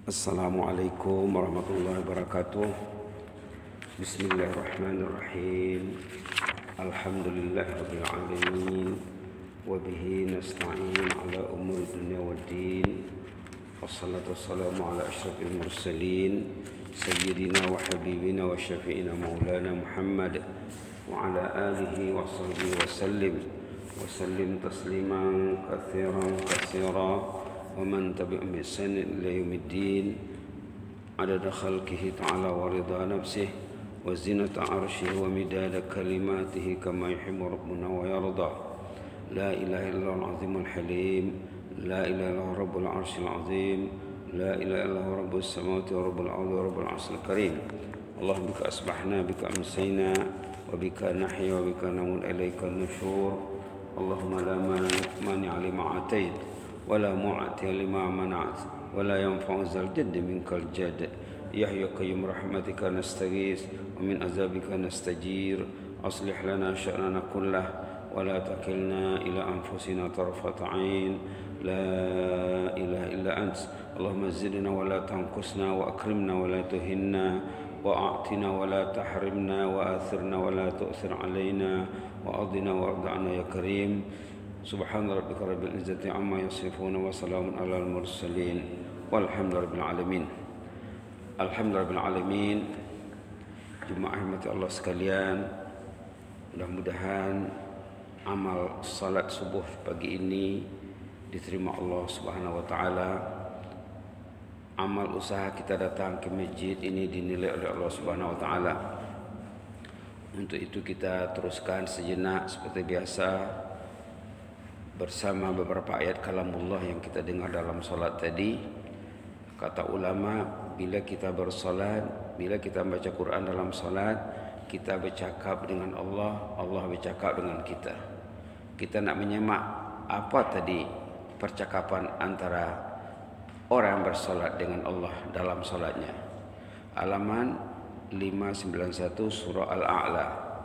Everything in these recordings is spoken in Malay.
Assalamualaikum warahmatullahi wabarakatuh. Bismillahirrahmanirrahim. Alhamdulillahirabbil alamin wa bihi nasta'in ala umuri dunya waddin. Wassalatu wassalamu ala asyrafil mursalin sayyidina wa habibina wa syafi'ina maulana Muhammad wa ala alihi wa sahbihi wa sallim tasliman katsiran ومن تبعهم بإحسان إلى يوم الدين عدد خلقه تعالى ورضا نفسه وزنة عرشه ومداد كلماته كما يحب ربنا ويرضى. لا إله إلا الله العظيم الحليم، لا إله إلا الله رب العرش العظيم، لا إله إلا الله رب السماوات ورب الأرض ورب العرش الكريم. اللهم بك أصبحنا بك أمسينا وبك نحيا وبك نموت إليك النشور. اللهم لا مانع لما أعطيت ولا معطي لما منعت ولا ينفع ذا الجد منك الجد. يا حي يا قيوم برحمتك نستغيث ومن عذابك نستجير. أصلح لنا شأننا كله ولا تكلنا إلى أنفسنا طرفة عين. لا إله إلا أنت. اللهم زدنا ولا تنقصنا وأكرمنا ولا تهنا وأعطنا ولا تحرمنا وآثرنا ولا تؤثر علينا وأرضنا وارض عنا يا كريم. Subhana rabbika rabbil izzati amma yasifun wa salamun alal mursalin walhamdulillahi rabbil alamin. Alhamdulillahi rabbil alamin. Jemaah rahmati Allah sekalian, mudah-mudahan amal salat subuh pagi ini diterima Allah Subhanahu wa taala. Amal usaha kita datang ke masjid ini dinilai oleh Allah Subhanahu wa taala. Untuk itu kita teruskan sejenak seperti biasa bersama beberapa ayat kalamullah yang kita dengar dalam solat tadi. Kata ulama, bila kita bersolat, bila kita baca Quran dalam solat, kita bercakap dengan Allah, Allah bercakap dengan kita. Kita nak menyemak apa tadi percakapan antara orang yang bersolat dengan Allah dalam solatnya. Halaman 591 surah Al-A'la.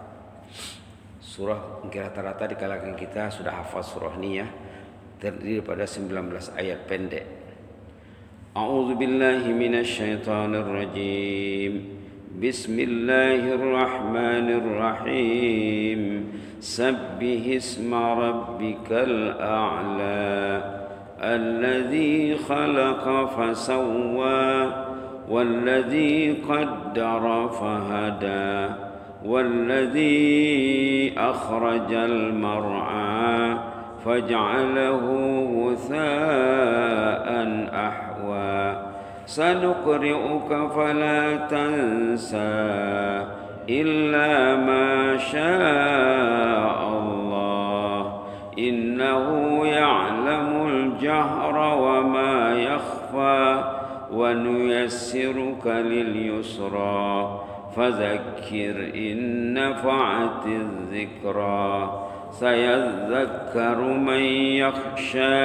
Surah mungkin rata-rata di kalangan kita sudah hafal surah ni ya. Terdiri pada 19 ayat pendek. A'udzu billahi minasyaitonir rajim. Bismillahirrahmanirrahim. Sabbihisma rabbikal a'la. Alladzi khalaqa fasawwa walladzi qaddara fahada. والذي أخرج المرعى فجعله غثاء أحوى سنقرئك فلا تنسى إلا ما شاء الله إنه يعلم الجهر وما يخفى ونيسرك لليسرى فذكر إن نفعت الذكرى سيذكر من يخشى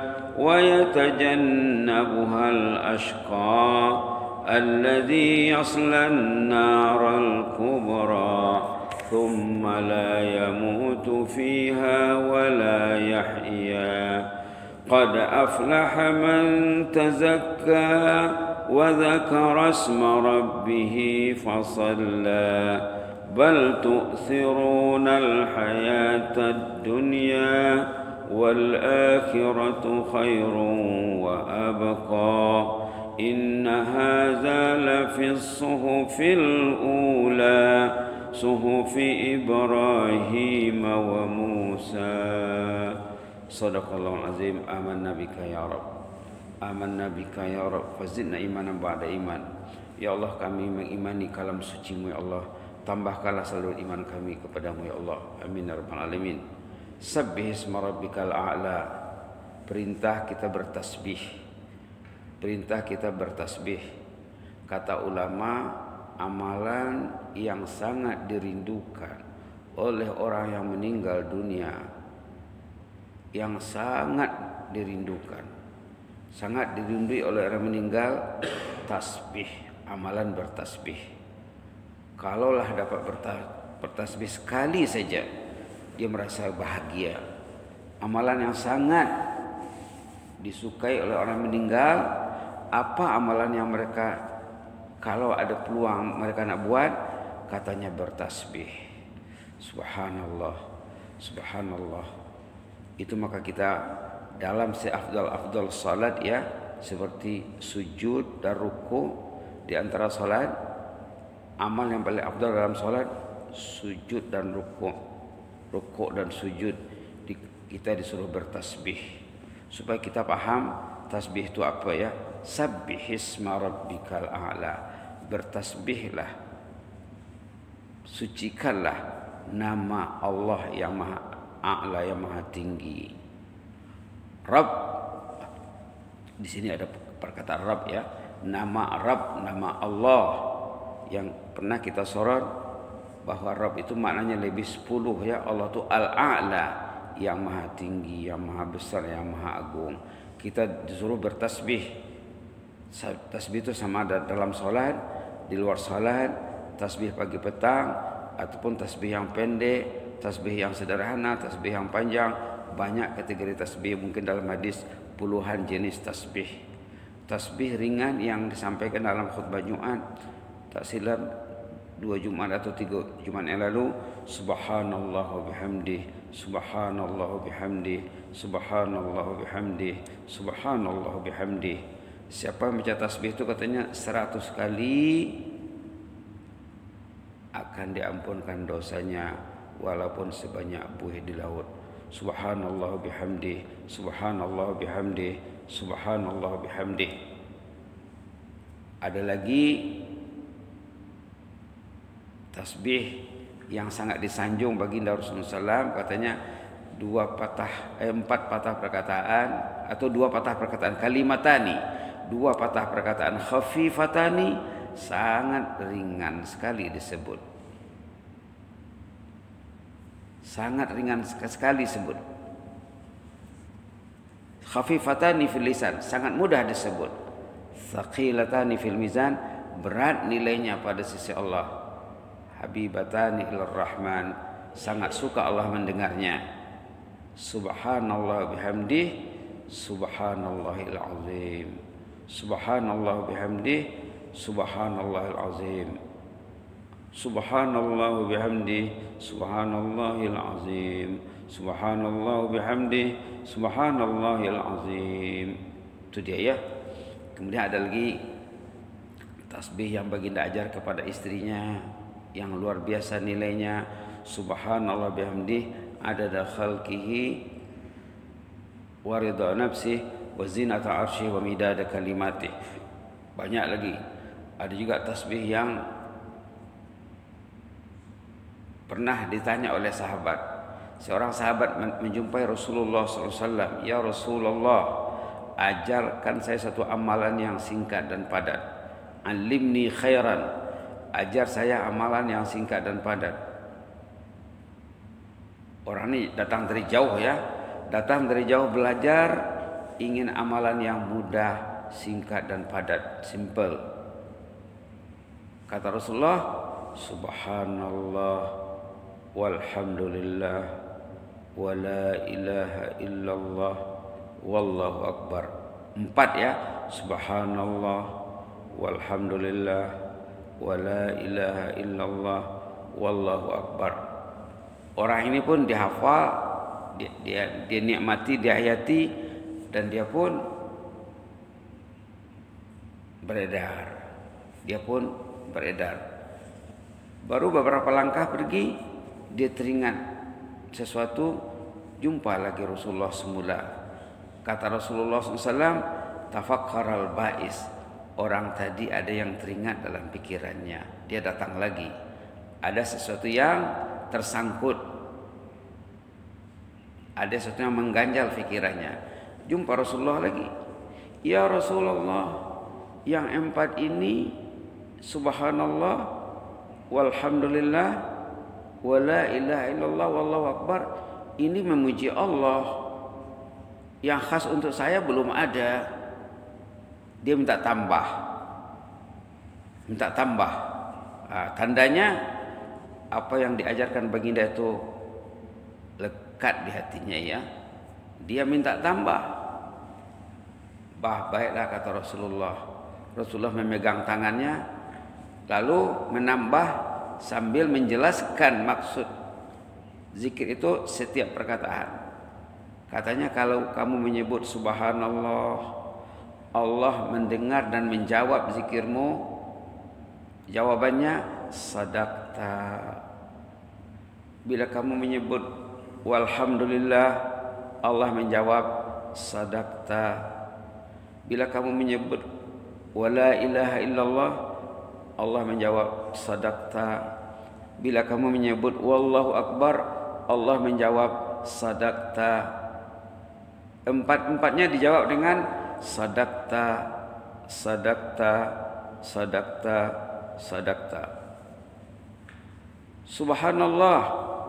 ويتجنبها الأشقى الذي يصلى النار الكبرى ثم لا يموت فيها ولا يحيا قد أفلح من تزكى وذكر اسم ربه فصلى بل تؤثرون الحياة الدنيا والآخرة خير وأبقى إن هذا لفي الصحف الأولى صحف إبراهيم وموسى. صدق الله العظيم. آمنا بك يا رب. Amanna bika ya Rabb fazidna imanan ba'da iman. Ya Allah, kami mengimani kalam suci-Mu ya Allah, tambahkanlah selalu iman kami kepadamu ya Allah. Amin ya rabbal alamin. Sabbihisma rabbikal a'la. Perintah kita bertasbih. Perintah kita bertasbih. Kata ulama, amalan yang sangat dirindukan oleh orang yang meninggal dunia, yang sangat dirindukan, sangat dirindui oleh orang meninggal, tasbih, amalan bertasbih. Kalaulah dapat bertasbih sekali saja, dia merasa bahagia. Amalan yang sangat disukai oleh orang meninggal apa amalan yang mereka kalau ada peluang mereka nak buat? Katanya bertasbih. Subhanallah, subhanallah. Itu maka kita dalam seafdal salat ya, seperti sujud dan ruku di antara salat, amal yang paling afdal dalam salat sujud dan ruku dan sujud. Kita disuruh bertasbih supaya kita paham tasbih itu apa ya. Sabbihisma rabbikal a'la, bertasbihlah, sucikanlah nama Allah yang maha a'la, yang maha tinggi. Rabb, di sini ada perkataan Rabb ya, nama Rabb, nama Allah yang pernah kita sorot bahwa Rabb itu maknanya lebih 10 ya. Allah itu al-a'la, yang maha tinggi, yang maha besar, yang maha agung. Kita disuruh bertasbih. Tasbih itu sama ada dalam salat, di luar salat, tasbih pagi petang, ataupun tasbih yang pendek, tasbih yang sederhana, tasbih yang panjang. Banyak kategori tasbih, mungkin dalam hadis puluhan jenis tasbih. Tasbih ringan yang disampaikan dalam khutbah Jumat, tak silap 2 Jumat atau 3 Jumat yang lalu, subhanallah wa bihamdih, subhanallah wa bihamdih, subhanallah wa bihamdih, subhanallah wa bihamdih. Siapa yang baca tasbih itu katanya 100 kali akan diampunkan dosanya walaupun sebanyak buih di laut. Subhanallah bihamdih, subhanallah bihamdih, subhanallah bihamdih. Ada lagi tasbih yang sangat disanjung baginda Rasulullah SAW, katanya 4 patah perkataan atau 2 patah perkataan, kalimatani, 2 patah perkataan khafifatani, sangat ringan sekali disebut. Sangat ringan sekali disebut. Khafifatani fil lisan, sangat mudah disebut. Thaqilatani fil mizan, berat nilainya pada sisi Allah. Habibatani ilar rahman, sangat suka Allah mendengarnya. Subhanallah bihamdih, subhanallahil azim. Subhanallah bihamdih, subhanallahil azim. Subhanallah bihamdih, subhanallahil azim. Subhanallah bihamdih, subhanallahil azim. Itu dia ya. Kemudian ada lagi tasbih yang baginda ajar kepada istrinya yang luar biasa nilainya. Subhanallah bihamdih adada khalqihi wa ridha nafsihi wa zinata arsyihi wa midada kalimatih. Banyak lagi. Ada juga tasbih yang pernah ditanya oleh sahabat. Seorang sahabat menjumpai Rasulullah SAW. Ya Rasulullah, ajarkan saya satu amalan yang singkat dan padat. Alimni khairan, ajar saya amalan yang singkat dan padat. Orang ini datang dari jauh ya, datang dari jauh belajar, ingin amalan yang mudah, singkat dan padat, simple. Kata Rasulullah, subhanallah walhamdulillah wa la ilaha illallah wallahu akbar. 4 ya, subhanallah walhamdulillah wa la ilaha illallah wallahu akbar. Orang ini pun dihafal, dia nikmati, dia hayati, dan dia pun beredar. Baru beberapa langkah pergi, dia teringat sesuatu, jumpa lagi Rasulullah semula. Kata Rasulullah SAW, tafakkaral ba'is, orang tadi ada yang teringat dalam pikirannya. Dia datang lagi, ada sesuatu yang tersangkut, ada sesuatu yang mengganjal pikirannya. Jumpa Rasulullah lagi. Ya Rasulullah, yang 4 ini, subhanallah walhamdulillah wa la ilaha illallah wallahu akbar, ini memuji Allah. Yang khas untuk saya belum ada. Dia minta tambah. Tandanya apa yang diajarkan baginda itu lekat di hatinya ya. Dia minta tambah. Bah, baiklah kata Rasulullah. Rasulullah memegang tangannya lalu menambah sambil menjelaskan maksud zikir itu setiap perkataan. Katanya kalau kamu menyebut subhanallah, Allah mendengar dan menjawab zikirmu. Jawabannya sadaqta. Bila kamu menyebut walhamdulillah, Allah menjawab sadaqta. Bila kamu menyebut wala ilaha illallah, Allah menjawab sadaqta. Bila kamu menyebut wallahu akbar, Allah menjawab sadaqta. Empat-empatnya dijawab dengan sadaqta, sadaqta, sadaqta, sadaqta. Subhanallah,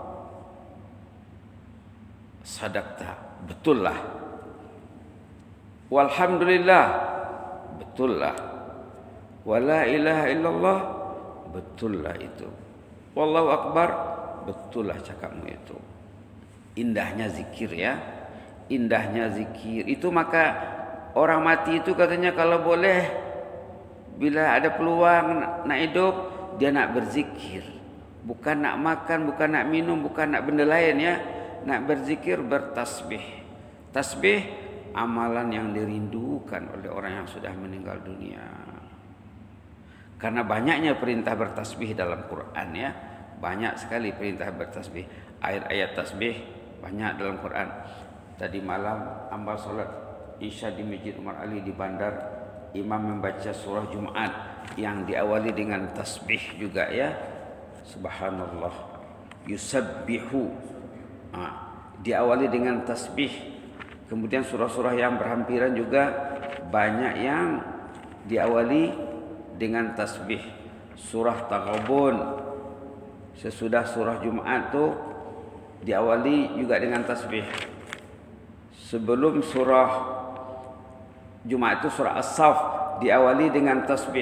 sadaqta, betul lah. Walhamdulillah, betul lah. Wala ilaha illallah, betul lah itu. Wallahu akbar, betul lah cakapmu itu. Indahnya zikir ya. Indahnya zikir. Itu maka orang mati itu katanya kalau boleh bila ada peluang nak hidup, dia nak berzikir. Bukan nak makan, bukan nak minum, bukan nak benda lain ya. Nak berzikir, bertasbih. Tasbih amalan yang dirindukan oleh orang yang sudah meninggal dunia. Karena banyaknya perintah bertasbih dalam Quran ya. Banyak sekali perintah bertasbih. Ayat-ayat tasbih banyak dalam Quran. Tadi malam hamba solat Isya di Masjid Umar Ali di Bandar, imam membaca surah Jumat yang diawali dengan tasbih juga ya. Subhanallah, yusabbihu, diawali dengan tasbih. Kemudian surah-surah yang berhampiran juga banyak yang diawali dengan tasbih. Surah Taghabun sesudah surah Jumat tu diawali juga dengan tasbih. Sebelum surah Jumat itu surah As-Saff diawali dengan tasbih.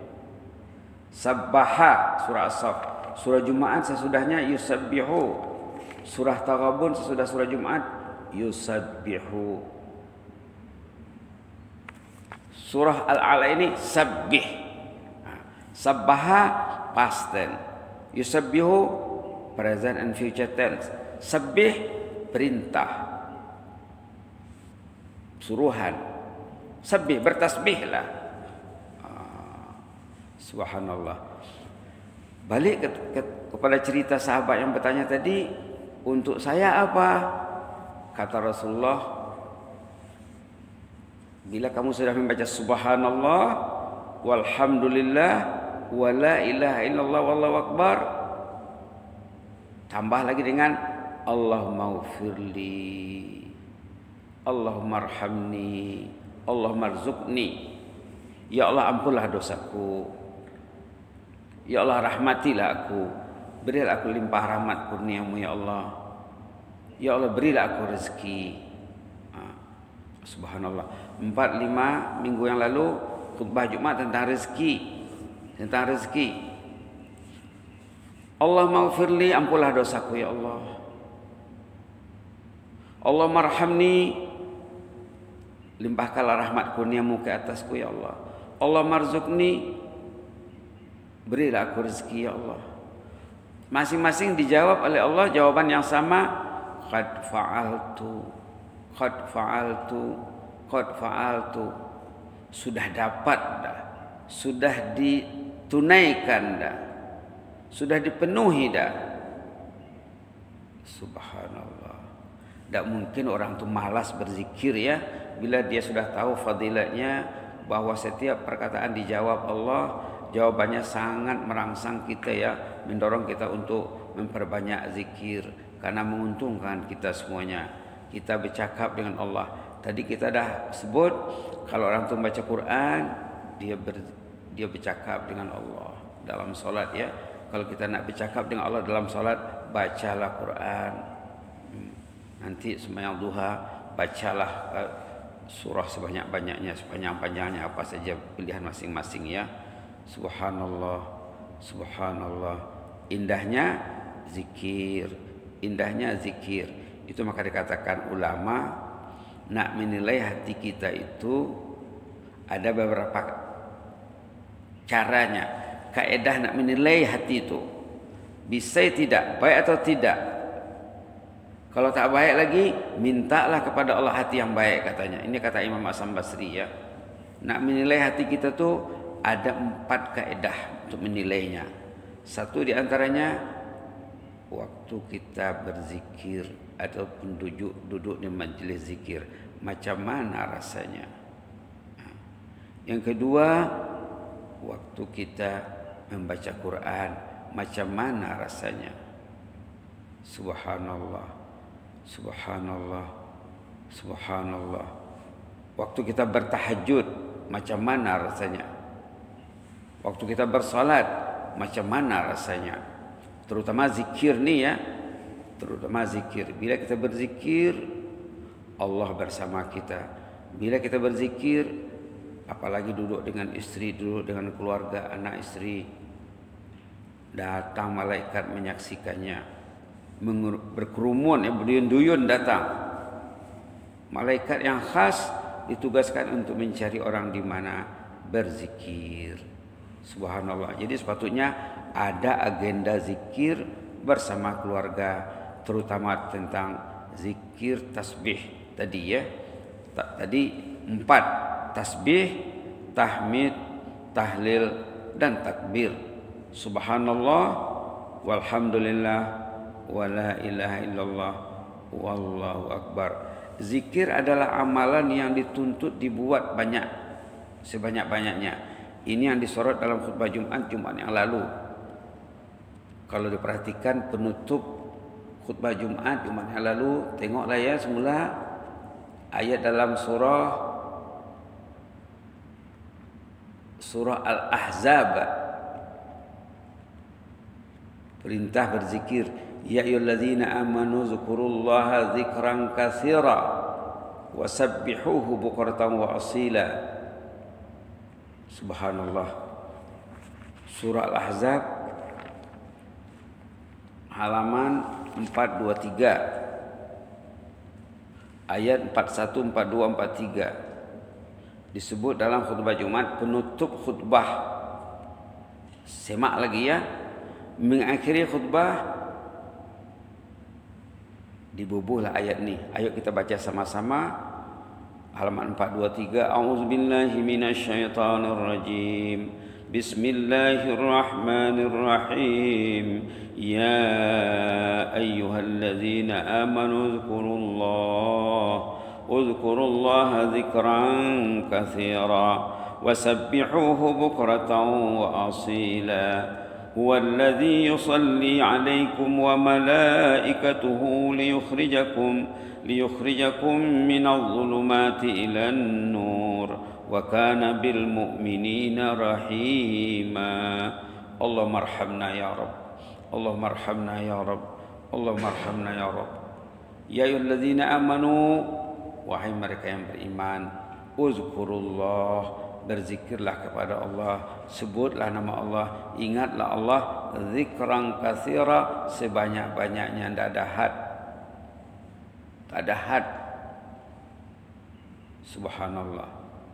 Sabbaha surah As-Saff. Surah Jumat sesudahnya yusabbihu. Surah Taghabun sesudah surah Jumat yusabbihu. Surah Al-A'la ini sabbih. Sabbaha past tense. Yusabbihu present and future tense. Sabbih perintah, suruhan. Sabbih, bertasbihlah. Subhanallah. Balik kepada cerita sahabat yang bertanya tadi, untuk saya apa? Kata Rasulullah, bila kamu sudah membaca subhanallah, walhamdulillah, wala ilaha illallah, wallahu akbar, tambah lagi dengan Allahumma ghfirli, Allahumma arhamni, Allahumma rzuqni. Ya Allah, ampunlah dosaku. Ya Allah, rahmatilah aku. Berilah aku limpah rahmat kurniamu ya Allah. Ya Allah, berilah aku rezeki. Subhanallah. 4-5 minggu yang lalu khutbah Jumat tentang rezeki. Tentang rezeki. Allahumma ghfirli, ampunlah dosaku ya Allah. Allahumma arhamni, limpahkanlah rahmat kurniamu ke atasku ya Allah. Allahumma rzuqni, berilah aku rezeki ya Allah. Masing-masing dijawab oleh Allah jawaban yang sama. Qad fa'altu, qad fa'altu, qad fa'altu. Sudah dapat dah, sudah ditunaikan dah, sudah dipenuhi dah. Subhanallah. Tak mungkin orang tu malas berzikir ya, bila dia sudah tahu fadilatnya, bahwa setiap perkataan dijawab Allah. Jawabannya sangat merangsang kita ya, mendorong kita untuk memperbanyak zikir karena menguntungkan kita semuanya. Kita bercakap dengan Allah. Tadi kita dah sebut kalau orang tu baca Quran, dia bercakap dengan Allah dalam solat ya. Kalau kita nak bercakap dengan Allah dalam solat, bacalah Quran. Nanti sembahyang duha, bacalah surah sebanyak-banyaknya, sepanjang-panjangnya, apa saja pilihan masing-masing ya. Subhanallah, subhanallah. Indahnya zikir, indahnya zikir. Itu maka dikatakan ulama, nak menilai hati kita itu Ada beberapa caranya, kaedah nak menilai hati itu. Bisa tidak, baik atau tidak. Kalau tak baik lagi, mintalah kepada Allah hati yang baik katanya. Ini kata Imam Hasan Basri ya. Nak menilai hati kita tuh ada 4 kaedah untuk menilainya. Satu di antaranya waktu kita berzikir ataupun duduk di majelis zikir, macam mana rasanya. Yang kedua, waktu kita membaca Quran, macam mana rasanya. Subhanallah, subhanallah, subhanallah. Waktu kita bertahajud, macam mana rasanya. Waktu kita bersalat, macam mana rasanya. Terutama zikir ni ya, terutama zikir. Bila kita berzikir, Allah bersama kita. Bila kita berzikir, apalagi duduk dengan istri, duduk dengan keluarga, anak istri, datang malaikat menyaksikannya, berkerumun, berduyun-duyun datang. Malaikat yang khas ditugaskan untuk mencari orang di mana berzikir. Subhanallah. Jadi sepatutnya ada agenda zikir bersama keluarga, terutama tentang zikir tasbih tadi ya. Tadi 4, tasbih, tahmid, tahlil dan takbir. Subhanallah, walhamdulillah, wala ilaha illallah, wallahu akbar. Zikir adalah amalan yang dituntut dibuat banyak, sebanyak-banyaknya. Ini yang disorot dalam khutbah Jumat yang lalu. Kalau diperhatikan penutup khutbah Jumat yang lalu, tengoklah ya semula ayat dalam surah Al-Ahzab. Perintah berzikir, ya ayyuhallazina amanu dzkurullaha dzikran katsira wasabbihuhu bukratan wa asila. Subhanallah. Surah Al-Ahzab halaman 423 ayat 41, 42, 43 disebut dalam khutbah Jumat, penutup khutbah. Semak lagi ya. Mengakhiri khutbah dibubuhlah ayat ni. Ayo kita baca sama-sama. Halaman 423. A'udzubillahi minasyaitonir rajim. Bismillahirrahmanirrahim. Ya ayyuhalladzina amanu udhkurullaha dzikran katsira wasabbihuhu bukratan wa asila. Huwallazi yusalli 'alaikum wa malaikatuhu liyukhrijakum minadh-dhulumati ilan nur wa kana bil mu'minina rahima. Allahumma arhamna ya Rabb, Allahumma arhamna ya Rabb, Allahumma arhamna ya Rabb. Ya ayyuhalladzina amanu, wahai mereka yang beriman, uzkurullah, berzikirlah kepada Allah, sebutlah nama Allah, ingatlah Allah, zikran katsira, sebanyak-banyaknya, tidak ada had. Tak ada had. Subhanallah.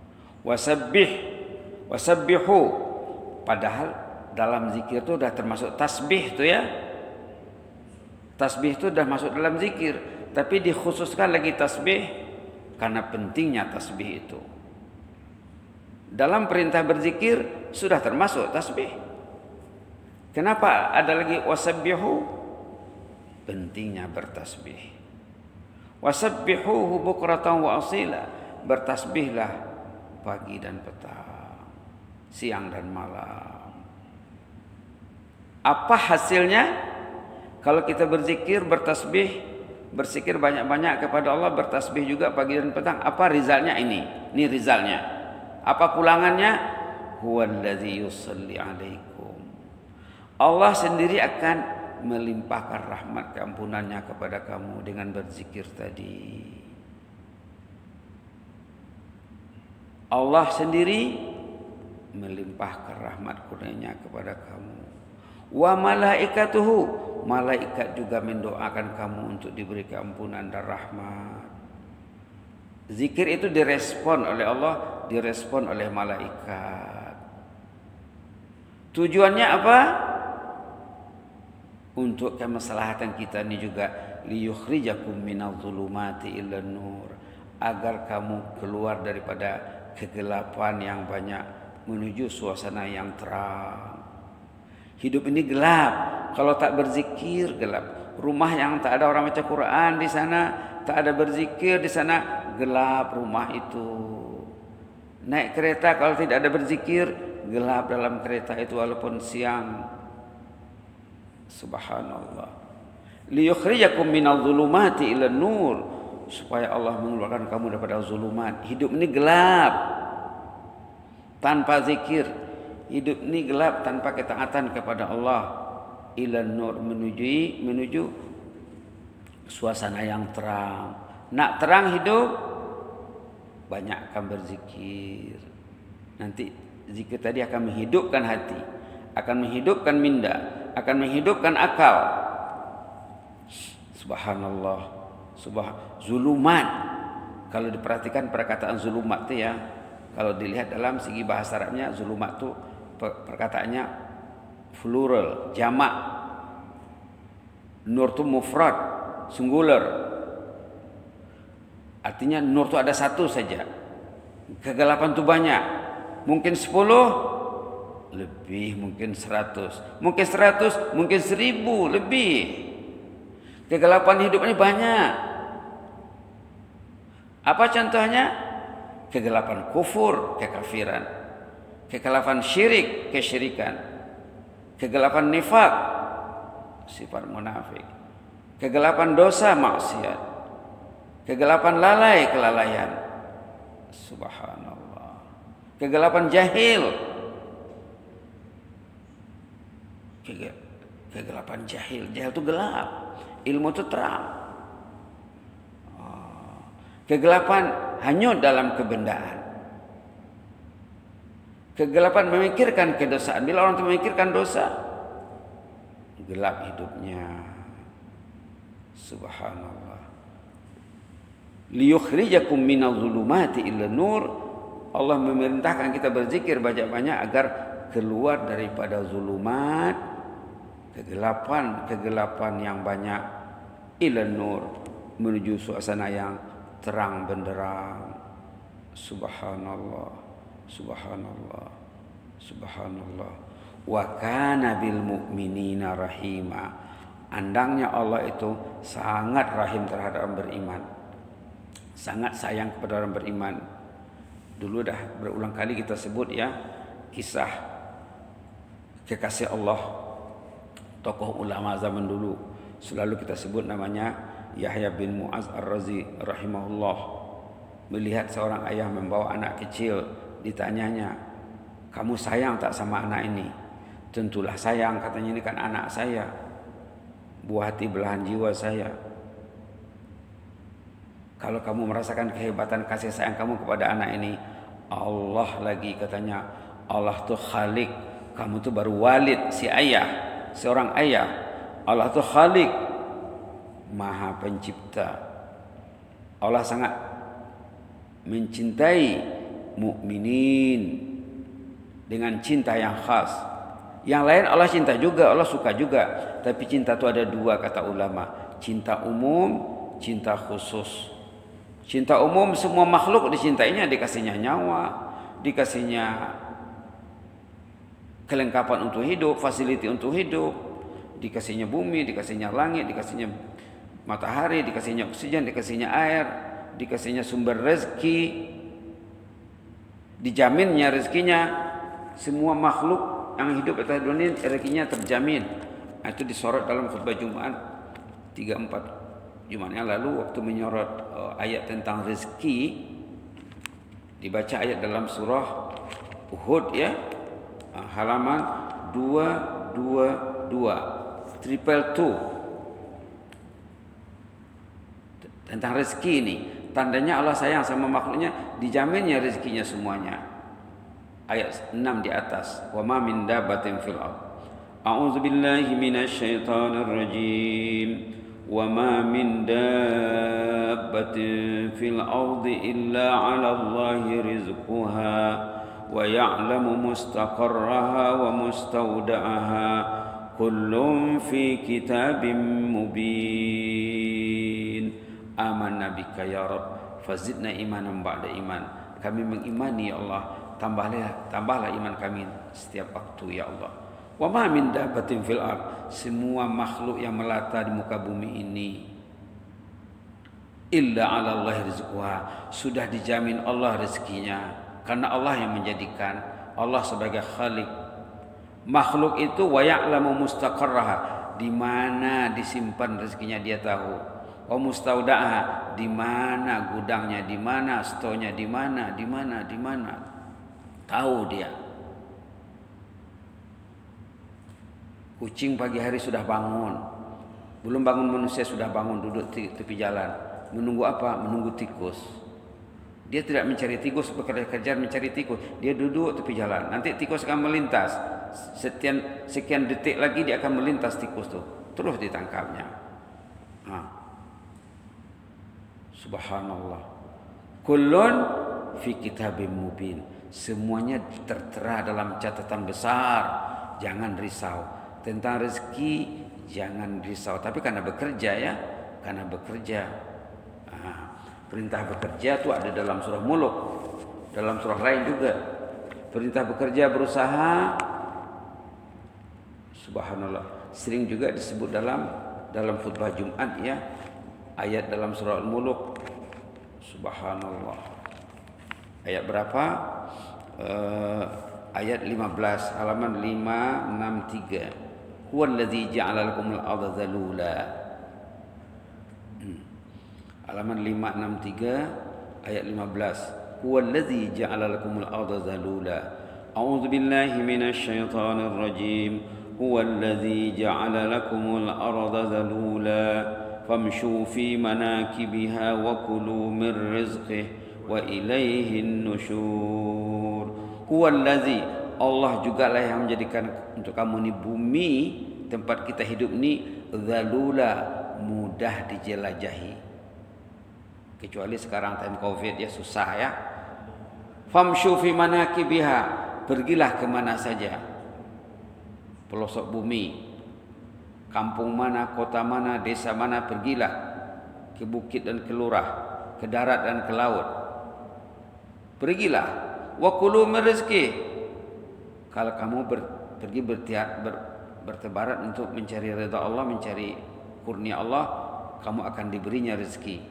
Wasabbihu. Padahal dalam zikir itu sudah termasuk tasbih tu ya. Tasbih itu sudah masuk dalam zikir, tapi dikhususkan lagi tasbih karena pentingnya tasbih itu. Dalam perintah berzikir sudah termasuk tasbih. Kenapa ada lagi wasabbihu? Pentingnya bertasbih. Wasabbihuhu bukratan wa asila. Bertasbihlah pagi dan petang, siang dan malam. Apa hasilnya? Kalau kita berzikir, bertasbih, berzikir banyak-banyak kepada Allah, bertasbih juga pagi dan petang, apa rizalnya ini? Ini rizalnya. Apa pulangannya? Huwallazi yusalli 'alaikum. Allah sendiri akan melimpahkan rahmat keampunannya kepada kamu dengan berzikir tadi. Allah sendiri melimpahkan rahmat kurnianya kepada kamu. Wa malaikatuhu, malaikat juga mendoakan kamu untuk diberi keampunan dan rahmat. Zikir itu direspon oleh Allah direspon oleh malaikat. Tujuannya apa? Untuk kemaslahatan kita ini juga, liyukhrijakum minadh-dhulumati ilan nur, agar kamu keluar daripada kegelapan yang banyak menuju suasana yang terang. Hidup ini gelap, kalau tak berzikir gelap. Rumah yang tak ada orang baca Quran di sana, tak ada berzikir di sana, gelap rumah itu. Naik kereta kalau tidak ada berzikir, gelap dalam kereta itu walaupun siang. Subhanallah. Liyukhrijakum minadh-dhulumati ilan nur, supaya Allah mengeluarkan kamu daripada zulumat. Hidup ini gelap tanpa zikir, hidup ini gelap tanpa ketaatan kepada Allah. Ilan nur, menuju suasana yang terang. Nak terang hidup, banyakkan berzikir. Nanti zikir tadi akan menghidupkan hati, akan menghidupkan minda, akan menghidupkan akal. Subhanallah. Zulumat. Kalau diperhatikan perkataan zulumat itu ya, kalau dilihat dalam segi bahasa Arabnya, zulumat itu perkataannya plural, jamak. Nur itu mufrad, singular. Artinya nur itu ada satu saja. Kegelapan itu banyak. Mungkin 10, lebih, mungkin 100, mungkin 100, mungkin 1000 lebih. Kegelapan hidup ini banyak. Apa contohnya? Kegelapan kufur, kekafiran. Kegelapan syirik, kesyirikan. Kegelapan nifak, sifat munafik. Kegelapan dosa, maksiat. Kegelapan lalai, kelalaian. Subhanallah. Kegelapan jahil. Kegelapan jahil. Jahil itu gelap. Ilmu itu terang. Kegelapan hanyut dalam kebendaan. Kegelapan memikirkan kedosaan. Bila orang itu memikirkan dosa, gelap hidupnya. Subhanallah. Liyukhrijakum minadh-dhulumati ilan nur. Allah memerintahkan kita berzikir banyak-banyak agar keluar daripada zulumat, kegelapan yang banyak, ilan nur, menuju suasana yang terang benderang. Subhanallah, subhanallah, subhanallah. Wa kana bil mu'minina rahima. Andangnya Allah itu sangat rahim terhadap orang beriman, sangat sayang kepada orang beriman. Dulu dah berulang kali kita sebut ya, kisah kekasih Allah, tokoh ulama zaman dulu. Selalu kita sebut namanya Yahya bin Mu'az Ar-Razi rahimahullah. Melihat seorang ayah membawa anak kecil, ditanyanya, kamu sayang tak sama anak ini? Tentulah sayang, katanya, ini kan anak saya, buah hati belahan jiwa saya. Kalau kamu merasakan kehebatan kasih sayang kamu kepada anak ini, Allah lagi, katanya, Allah tuh Khalik, kamu tuh baru walid, si ayah, seorang ayah. Allah tuh Khalik, Maha Pencipta. Allah sangat mencintai mukminin dengan cinta yang khas. Yang lain Allah cinta juga, Allah suka juga. Tapi cinta itu ada dua, kata ulama. Cinta umum, cinta khusus. Cinta umum semua makhluk dicintainya, dikasihnya nyawa, dikasihnya kelengkapan untuk hidup, fasiliti untuk hidup, dikasihnya bumi, dikasihnya langit, dikasihnya matahari, dikasihnya oksigen, dikasihnya air, dikasihnya sumber rezeki, dijaminnya rezekinya. Semua makhluk yang hidup atas dunia rezekinya terjamin. Itu disorot dalam khutbah Jumat 3-4 Jumat yang lalu, waktu menyorot ayat tentang rezeki. Dibaca ayat dalam surah Uhud ya, halaman 222 tentang rezeki ini. Tandanya Allah sayang sama makhluknya, dijaminnya rezekinya semuanya. Ayat 6 di atas, wa ma min dabbatin fil ardh. A'udzu billahi minasy syaithanir rajim. وما من دابة في الأرض إلا على الله رزقها ويعلم مستقرها ومستودعها كل في كتاب مبين آمنا بك يا رب فزدنا إيمانا بعد إيمان. Kami mengimani ya Allah, tambahlah iman kami setiap waktu ya Allah. Wa ma min dabbatin fil ard, semua makhluk yang melata di muka bumi ini, illa 'ala Allah rizquha, sudah dijamin Allah rezekinya, karena Allah yang menjadikan, Allah sebagai khalik. Makhluk itu wa ya'lamu mustaqarraha, di mana disimpan rezekinya dia tahu. Wa mustaudaha, di mana gudangnya, di mana stonya, di mana tahu dia. Kucing pagi hari sudah bangun, belum bangun manusia sudah bangun, duduk di tepi jalan, menunggu apa? Menunggu tikus. Dia tidak mencari tikus, bekerja mencari tikus, dia duduk tepi jalan. Nanti tikus akan melintas, sekian detik lagi dia akan melintas tikus tuh, terus ditangkapnya. Subhanallah. Kullun fi kitabim mubin. Semuanya tertera dalam catatan besar. Jangan risau. Tentang rezeki jangan risau. Tapi karena bekerja ya. Karena bekerja. Perintah bekerja itu ada dalam surah Mulk. Dalam surah lain juga. Perintah bekerja berusaha. Subhanallah. Sering juga disebut dalam khutbah Jumat ya. Ayat dalam surah Al-Mulk. Subhanallah. Ayat berapa? Ayat 15, halaman 563. Huwallazi ja'ala lakumul arda dzalula. Halaman 563 ayat 15. Huwallazi ja'ala lakumul arda dzalula. A'udzu billahi minasy syaithanir rajim. Huwallazi ja'ala lakumul arda dzalula. Famshu fi manakibiha wa kulu min rizqihi wa ilaihin nusyur. Huwallazi, Allah jugalah yang menjadikan untuk kamu ni bumi tempat kita hidup ni dzalula, mudah dijelajahi. Kecuali sekarang time Covid ya susah ya. Famshu fi manakibiha, pergilah ke mana saja. Pelosok bumi, kampung mana, kota mana, desa mana, pergilah ke bukit dan ke lurah, ke darat dan ke laut. Pergilah. Wa kulu min rizqi. Kalau kamu pergi bertebaran untuk mencari ridha Allah, mencari kurnia Allah, kamu akan diberinya rezeki.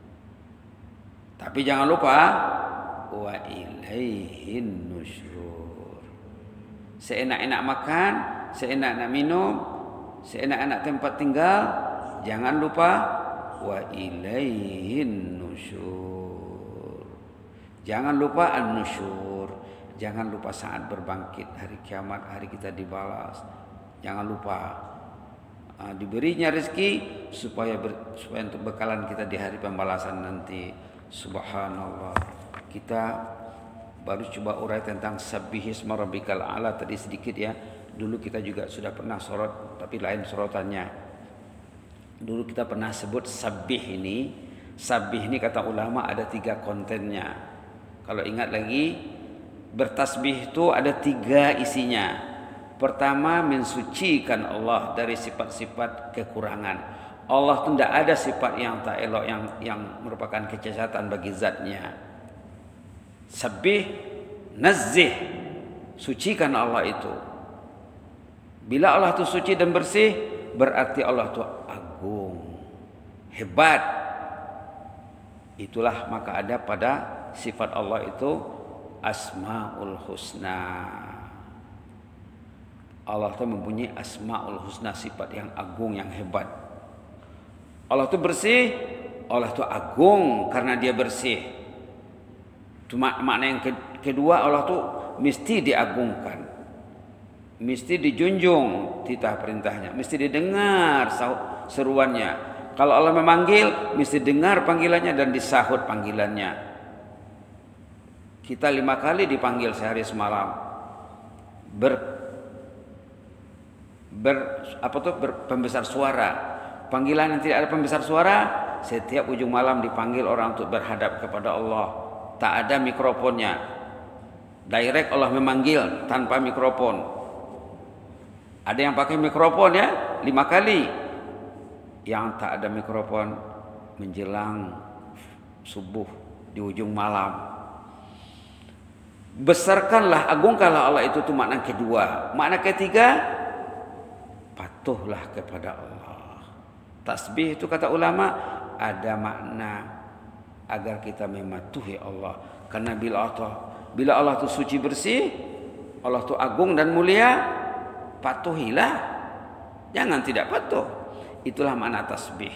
Tapi jangan lupa wa ilaihin nusyur. Seenak-enak makan, seenak-enak minum, seenak-enak tempat tinggal, jangan lupa wa ilaihin nusyur. Jangan lupa an-nusyur. Jangan lupa saat berbangkit hari kiamat, hari kita dibalas. Jangan lupa diberinya rezeki supaya untuk bekalan kita di hari pembalasan nanti. Subhanallah. Kita baru coba urai tentang sabbihisma rabbikal a'la tadi sedikit ya. Dulu kita juga sudah pernah sorot, tapi lain sorotannya. Dulu kita pernah sebut sabbih ini. Sabbih ini kata ulama ada 3 kontennya. Kalau ingat lagi, bertasbih itu ada 3 isinya. Pertama, mensucikan Allah dari sifat-sifat kekurangan. Allah itu tidak ada sifat yang tak elok, yang merupakan kecacatan bagi zatnya. Sabbih, nazzih, sucikan Allah itu. Bila Allah itu suci dan bersih, berarti Allah itu agung, hebat. Itulah maka ada pada sifat Allah itu Asmaul Husna. Allah itu mempunyai Asmaul Husna, sifat yang agung, yang hebat. Allah itu bersih, Allah itu agung karena dia bersih. Cuma makna yang kedua, Allah itu mesti diagungkan, mesti dijunjung titah perintahnya, mesti didengar seruannya. Kalau Allah memanggil, mesti dengar panggilannya dan disahut panggilannya. Kita 5 kali dipanggil sehari semalam. Pembesar suara. Panggilan yang tidak ada pembesar suara, setiap ujung malam dipanggil orang untuk berhadap kepada Allah. Tak ada mikrofonnya. Direct Allah memanggil tanpa mikrofon. Ada yang pakai mikrofon ya 5 kali. Yang tak ada mikrofon menjelang subuh di ujung malam. Besarkanlah, agungkanlah Allah, itu makna kedua. Makna ketiga, patuhlah kepada Allah. Tasbih itu kata ulama ada makna agar kita mematuhi Allah. Karena bila Allah itu suci bersih, Allah itu agung dan mulia, patuhilah. Jangan tidak patuh. Itulah makna tasbih.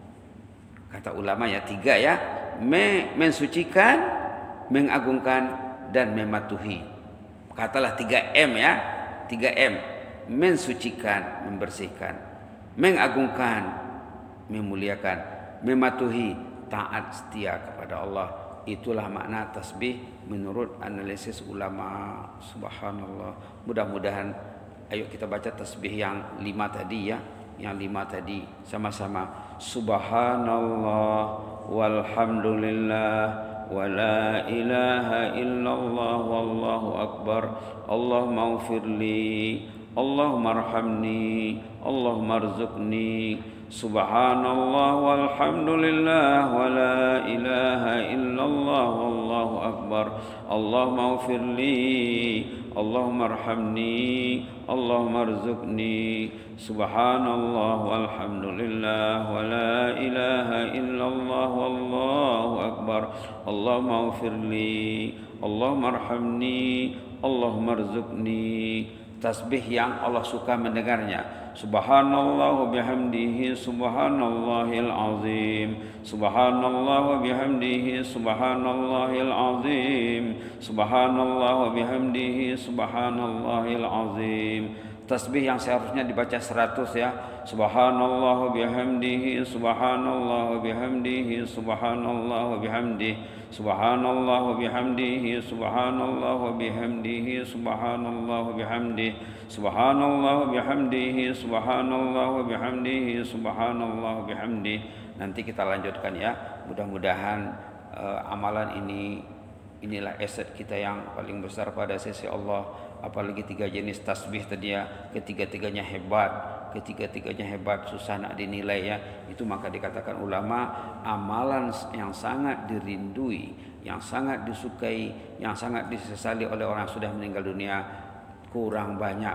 Kata ulama ya 3 ya. Mensucikan, mengagungkan, dan mematuhi. Katalah 3M ya. 3M. Mensucikan, membersihkan. Mengagungkan, memuliakan. Mematuhi, taat setia kepada Allah. Itulah makna tasbih menurut analisis ulama. Subhanallah. Mudah-mudahan ayo kita baca tasbih yang 5 tadi ya. Yang 5 tadi sama-sama. Subhanallah walhamdulillah wa la ilaha illallah wallahu akbar. Allahumma ighfirli, Allahumma arhamni, Allahumma arzuqni. Subhanallah walhamdulillah wa la ilaha illallah wallahu akbar. Allahumma ighfirli, Allahumma arhamni, Allahumma arzuqni. Subhanallah walhamdulillah wa la ilaha illallah wallahu akbar. Allahumma ighfirli, Allahumma arhamni, Allahumma arzuqni. Tasbih yang Allah suka mendengarnya. Subhanallah wa bihamdihi subhanallahil azim. Subhanallah wa bihamdihi subhanallahil azim. Subhanallah wa bihamdihi subhanallahil azim. Tasbih yang seharusnya dibaca 100 ya. Subhanallah wa bihamdihi subhanallah wa bihamdihi subhanallah wa bihamdihi. Subhanallah wa bihamdihi subhanallah wa bihamdihi subhanallah wa bihamdihi. Subhanallah wa bihamdihi subhanallah wa bihamdihi subhanallah wa bihamdihi. Nanti kita lanjutkan ya. Mudah-mudahan amalan inilah aset kita yang paling besar pada sisi Allah. Apalagi 3 jenis tasbih tadi ya, ketiga-tiganya hebat, susah nak dinilai ya. Itu maka dikatakan ulama amalan yang sangat dirindui, yang sangat disukai, yang sangat disesali oleh orang yang sudah meninggal dunia. Kurang banyak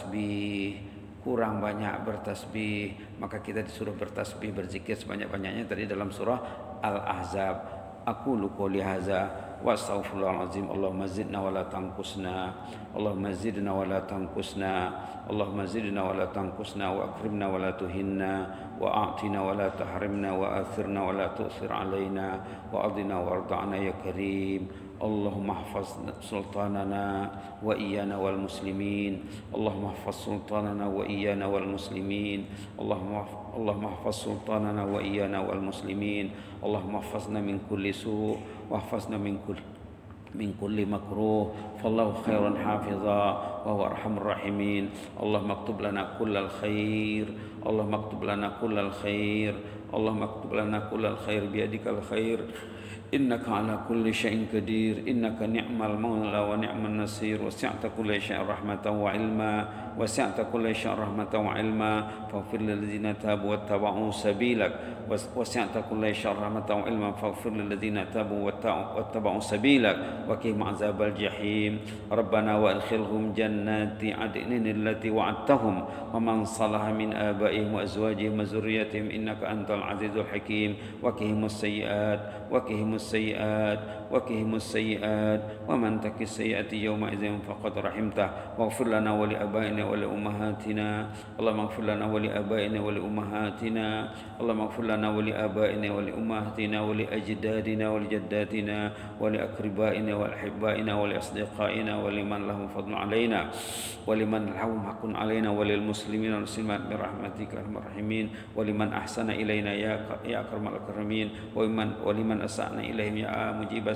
bertasbih, maka kita disuruh bertasbih, berzikir sebanyak-banyaknya tadi dalam surah Al-Ahzab. Aqulu qouli hadza wa astaghfirullahal azim. Allahumma zidna wa la tanqusna. Allahumma zidna wa la tanqusna. Allahumma zidna wa la tanqusna wa akrimna wa la tuhinna wa a'tina wa la tahrimna wa athirna wa la tu'thir alaina wa adina warda'na ya karim. Allahumma hafaz sultanana wa iyana wal muslimin. Allahumma hafaz sultanana wa iyana wal muslimin. Allahumma hafaz sultanana wa iyana wal muslimin. Allahumma hafazna min kulli su' wa hafazna min kulli makruh. Fallahu khairan hafiza wa huwa arhamur rahimin. Allahumma aktub lana kullal khair. Allahumma aktub lana kullal khair. Allahumma aktub lana kullal khair biyadikal khair. Innaka ala kulli syai'in qadir. Innaka ni'mal maula wa ni'man nasir. Wasi'ta kulli syai'in rahmatan wa ilma. Wasi'ta kulli syai'in rahmatan wa ilma. Faghfir lil ladzina tabu wattaba'u sabilak. Wasi'ta kulli syai'in rahmatan wa ilma. Faghfir lil ladzina tabu wattaba'u sabilak. Wa qihim 'adzabal jahim. Rabbana wa adkhilhum jannati 'adnin allati wa'adtahum wa man salaha min abaihim wa azwajihim wa dzurriyyatihim innaka antal azizul hakim. Wa qihimus sayyi'at wa qihimus sayyi'at wa man taqis sayyi'ati yawma idzin faqad rahimtah. Waghfir lana wa li abaina wa li ummahatina. Allahumma ighfir lana wa li abaina wa li ummahatina. Allahumma ighfir lana wa li abaina wa li ummahatina wa li ajdadina wa li jaddatina wa li aqribaina wa ahibbaina wa li asdiqaina wa liman lahum fadlun alaina wa liman lahum haqqun alaina wa lil muslimina wal muslimat bi rahmatika arhamar rahimin wa liman ahsana ilaina ya akramal akramin wa liman asa'na ilaihim ya mujibas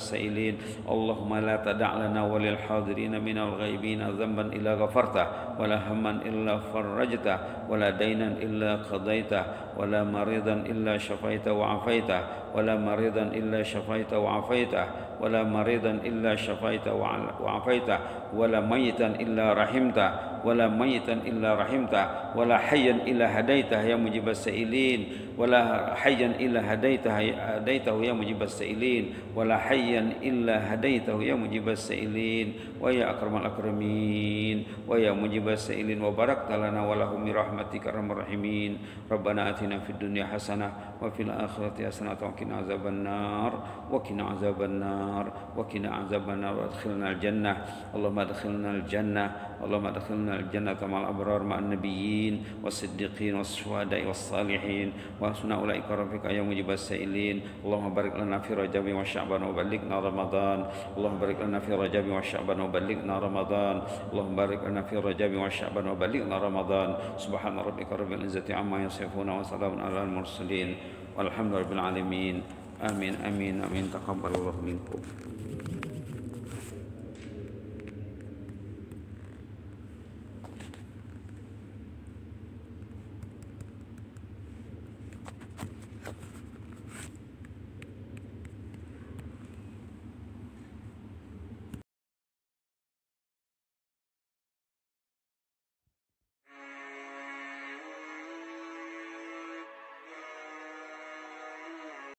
السائلين اللهم لا تدع لنا وللحاضرين من الغائبين ذنبا إلا غفرته ولا هما إلا فرجته ولا دينا إلا قضيته ولا مريضا إلا شفيته وعافيته ولا مريضا إلا شفيته وعافيته ولا مريضا إلا شفيته وعافيته ولا ميتا إلا رحمته ولا ميتا إلا رحمته ولا حيا إلا هديته يا مجيب السائلين ولا حيا إلا هديته يا مجيب السائلين ولا حيا إلا هديته يا مجيب السائلين ويا أكرم الأكرمين ويا مجيب السائلين وباركت لنا ولهم برحمتك أرحم الراحمين ربنا آتنا في الدنيا حسنة وفي الآخرة حسنة وقنا عذاب النار وقنا عذاب النار وقنا عذاب النار وادخلنا الجنة اللهم ادخلنا الجنة اللهم ادخلنا الجنة مع الأبرار مع النبيين والصديقين والشهداء والصالحين وحسن أولئك رفيقا يا مجيب السائلين اللهم بارك لنا في رجب وشعبان وبلغنا رمضان اللهم بارك لنا في رجب وشعبان وبلغنا رمضان اللهم بارك لنا في رجب وشعبان وبلغنا رمضان سبحان ربك رب العزة عما يصفون وسلام على المرسلين والحمد لله رب العالمين آمين آمين آمين تقبل الله منكم